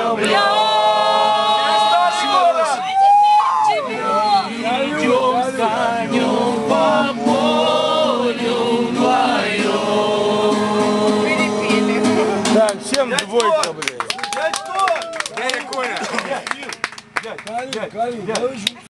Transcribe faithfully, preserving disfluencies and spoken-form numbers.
оставляй. Идем с конем по полю вдвоем. Так, всем двойка, блядь. Дядь Коля! Дядь, дядь, дядь, дядь.